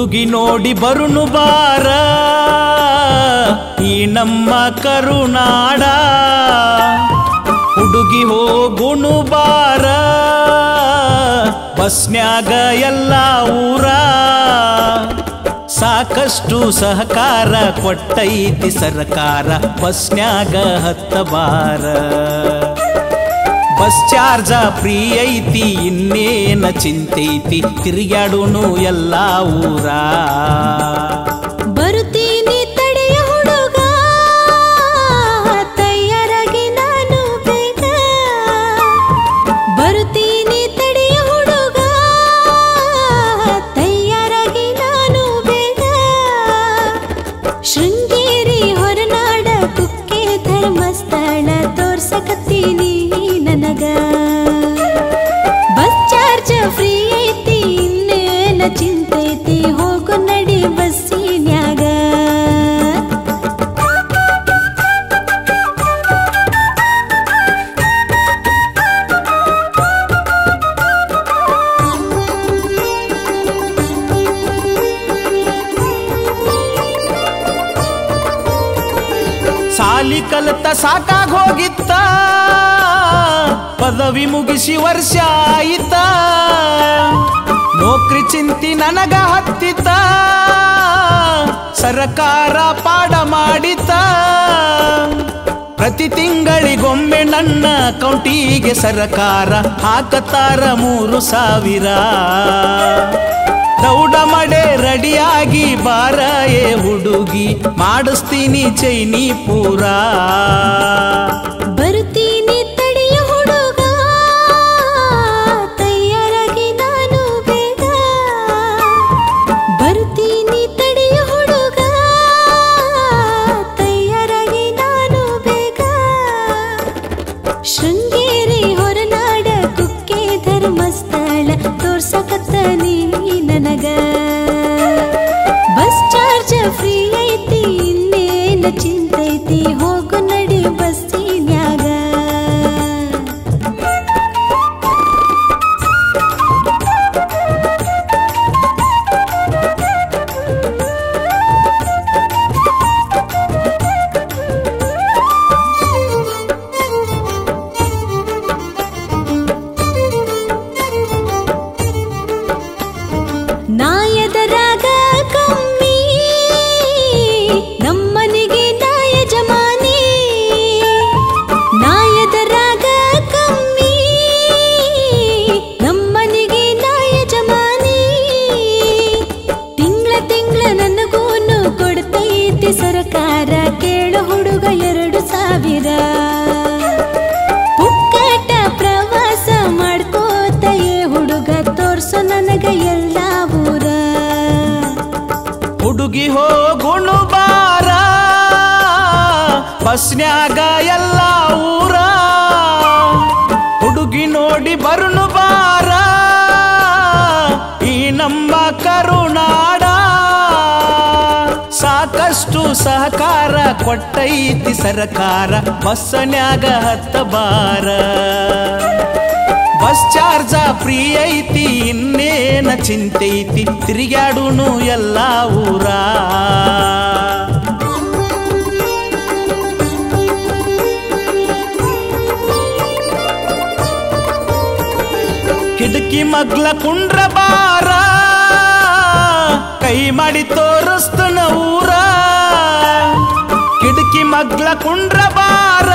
ಹುಡುಗಿ ನೋಡಿ ಬರುನು ಬಾರ ಈ ನಮ್ಮ ಕರುನಾಡ ಹುಡುಗಿ ಹೋಗುನು ಬಾರ ಬಸ್ನ್ಯಾಗ ಎಲ್ಲ ಊರ ಸಾಕಷ್ಟು ಸಹಕಾರ ಕೊಟ್ಟೈತಿ ಸರ್ಕಾರ ಬಸ್ನ್ಯಾಗ ಹತ್ತ ಬಾರ ಬಸ್ ಚಾರ್ಜ ಫ್ರೀ ಐತಿ ಇನ್ನೇನ ಚಿಂತೈತಿ ತಿರುಗಾಡುನು ಎಲ್ಲ ಊರ ಬರುತ್ತೀನಿ ತಡೆಯ ಹುಡುಗ ತಯಾರಾಗಿ ನಾನು ಬೇಗ ಬರುತ್ತೀನಿ ತಡೆಯ ಹುಡುಗ ತಯಾರಾಗಿ ನಾನು ಬೇಗ ಶೃಂಗೇರಿ ಹೊರನಾಡ ಕುಕ್ಕೆ ಧರ್ಮಸ್ಥಳ ತೋರ್ಸಕತ್ತೀನಿ ನನಗ ಬಸ್ ಚಾರ್ಜ್ ಫ್ರೀ ಐತಿ ಇನ್ನೇನ ಚಿಂತೈತಿ ಹೋಗು ನಡಿ ಬಸ್ಸಿನ್ಯಾಗ ಸಾಲಿ ಕಲಿತ ಸಾಕಾಗ ಹೋಗಿತ್ತ ಪದವಿ ಮುಗಿಸಿ ವರ್ಷ ಆಯಿತ ನೌಕರಿ ಚಿಂತಿ ನನಗ ಹತ್ತಿತ ಸರ್ಕಾರ ಪಾಡ ಮಾಡಿತ ಪ್ರತಿ ತಿಂಗಳಿಗೊಮ್ಮೆ ನನ್ನ ಅಕೌಂಟಿಗೆ ಸರ್ಕಾರ ಹಾಕತಾರ 3,000 ದೌಡ ಮಡೆ ರೆಡಿಯಾಗಿ ಬಾರ ಏ ಹುಡುಗಿ ಮಾಡಿಸ್ತೀನಿ ಚೈನಿ ಪೂರ ಬರುತ್ತೀನಿ ತಡೆಯ ಹುಡುಗ ತಯಾರಾಗಿ ನಾನು ಬೇಗ ಬರುತ್ತೀನಿ ತಡೆಯ ಹುಡುಗ ತಯಾರಾಗಿ ನಾನು ಬೇಗ ಶೃಂಗೇರಿ ಹೊರನಾಡ ಕುಕ್ಕೆ ಧರ್ಮಸ್ಥಳ ತೋರ್ಸಕತ್ತೀನಿ ನನಗ ಬಸ್ ಚಾರ್ಜ್ ಫ್ರೀ ಐತಿ ಇನ್ನೇನ ಚಿಂತೈತಿ ಹೋಗು ನಡಿ ಬಸ್ಸಿನ್ಯಾಗ ನಾಯದರಾಗ ಕಮ್ಮಿ ನಮ್ಮನಿಗೆ ನಾಯ ಜಮಾನಿ ನಾಯದರಾಗ ಕಮ್ಮಿ ನಮ್ಮನಿಗೆ ನಾಯ ಜಮಾನಿ ತಿಂಗಳ ನನಗೂನು ಕೊಡ್ತೈತಿ ಸರ್ಕಾರ ಕೇಳು ಹುಡುಗ 2,000 ಪುಕ್ಕಟ ಪ್ರವಾಸ ಮಾಡ್ಕೋತ ಏ ಹುಡುಗ ತೋರ್ಸು ನನಗ ಎಲ್ಲ ಊರ ಹುಡುಗಿ ಹೋಗುಣು ಬಾರ ಬಸ್ನ್ಯಾಗ ಎಲ್ಲ ಊರ ಹುಡುಗಿ ನೋಡಿ ಬರುನು ಬಾರ ಈ ನಮ್ಮ ಕರುನಾಡ ಸಾಕಷ್ಟು ಸಹಕಾರ ಕೊಟ್ಟೈತಿ ಸರ್ಕಾರ ಬಸ್ನ್ಯಾಗ ಹತ್ತ ಬಾರ ಬಸ್ ಚಾರ್ಜ ಫ್ರೀ ಐತಿ ಇನ್ನೇನ ಚಿಂತೈತಿ ತಿರುಗಾಡುನು ಎಲ್ಲ ಊರ ಕಿಟಕಿ ಮಗ್ಲ ಕುಂಡ್ರ ಬಾರ ಕೈ ಮಾಡಿ ತೋರಿಸ್ತನ ಊರ ಕಿಟಕಿ ಮಗ್ಲ ಕುಂಡ್ರ ಬಾರ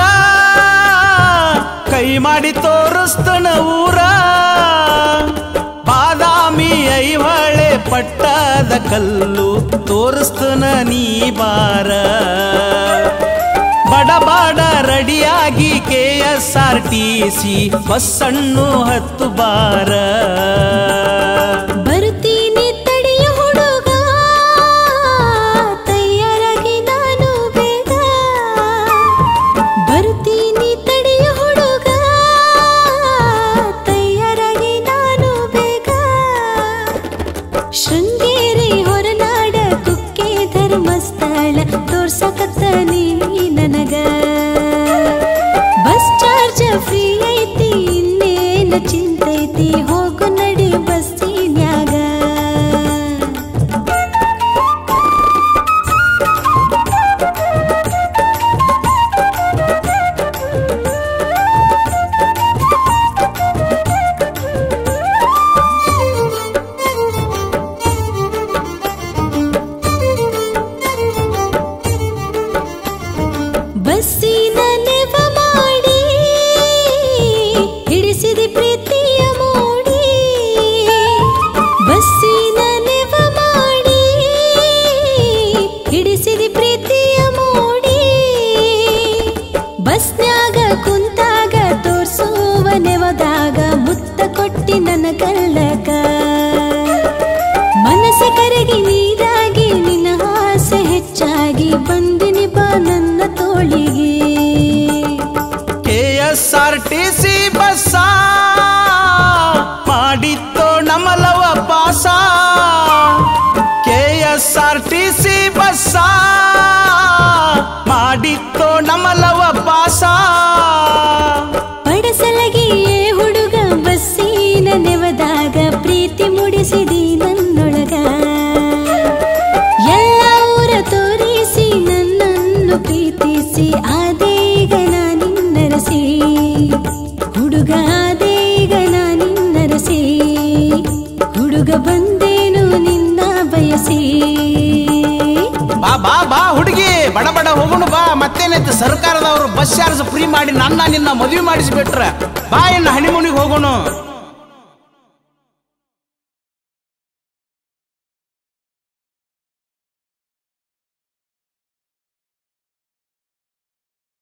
ಕೈ ಮಾಡಿ ತೋರಿಸ್ತನ ಊರ ಬಾದಾಮಿ ಐಹೊಳೆ ಪಟ್ಟದ ಕಲ್ಲು ತೋರಿಸ್ತನ ನೀ ಬಾರ ಬಡ ಬಡ ರೆಡಿಯಾಗಿ KSRTC ಬಸ್ಸನ್ನು ಹತ್ತು ಬಾರ ಬರುತ್ತೀನಿ ತಡೆಯ ಹುಡುಗ ತಯಾರಾಗಿ ನಾನು ಬೇಗ ಬರುತ್ತೀನಿ ತಡೆಯ ಹುಡುಗ ತಯಾರಾಗಿ ನಾನು ಬೇಗ ಶೃಂಗೇರಿ ಹೊರನಾಡ ಕುಕ್ಕೆ ಧರ್ಮಸ್ಥಳ ತೋರ್ಸಕತ್ತೀನಿ ನನಗ ಬಸ್ ಚಾರ್ಜ್ ಫ್ರೀ ಐತಿ ಇನ್ನೇನ ಚಿಂತೈತಿ ಹೋಗು ನಡಿ ಬಸ್ಸಿನ್ಯಾಗ ಬಸ್ಸಿನ ನೆವ ಮಾಡಿ ಹಿಡಿಸಿದಿ ಪ್ರೀತಿಯ ಮೋಡಿ ಬಸ್ಸಿನ ನೆವ ಮಾಡಿ ಹಿಡಿಸಿದಿ ಪ್ರೀತಿಯ ಮೋಡಿ ಬಸ್ನ್ಯಾಗ ಕುಂತಾಗ ತೋರ್ಸುವ ನೆವದಾಗ ಮುತ್ತ ಕೊಟ್ಟಿ ನನ್ನ ಕಳ್ಳಕ ಮನಸ್ಸೆ ಕರಗಿ ನೀರಾಗಿ ನಿನ್ನ ಆಸೆ ಹೆಚ್ಚಾಗಿ ಬಂದಿನಿ ಬಾ ನನ್ನ ತೋಳಿಗೆ KSRTC ಬಸ್ಸ ಮಾಡಿತ್ತೋ ನಮಲವ ಪಾಸ KSRTC ಬಸ್ಸ ಮಾಡಿತ್ತೋ ನಮಲವ ಪಾಸ ಪಡಸಲಗಿಯೇ ಹುಡುಗ ಬಸ್ಸಿನ ನೆವದಾಗ ಪ್ರೀತಿ ಮುಡಿಸಿದಿ ನನ್ನೊಳಗ ಎಲ್ಲ ಊರ ತೋರಿಸಿ ನನ್ನನ್ನು ಪ್ರೀತಿಸಿ ಆದೇಗ ನಾನಿನ್ನರಸಿ ಹುಡುಗ ಆದೇಗ ನಾನಿನ್ನರಸಿ ಹುಡುಗ ಬಂದೇನು ನಿನ್ನ ಬಯಸಿ ಬಾ ಬಾ ಬಾ ಹುಡುಗಿ ಬಡ ಬಡ ಹೋಗೋಣ ಬಾ ಮತ್ತೇನೈತೆ ಸರ್ಕಾರದವರು ಬಸ್ ಚಾರ್ಜ್ ಫ್ರೀ ಮಾಡಿ ನನ್ನ ನಿನ್ನ ಮದುವೆ ಮಾಡಿಸಿಬಿಟ್ರ ಬಾ ಇನ್ನು ಹನಿಮೂನಿಗೆ ಹೋಗೋಣ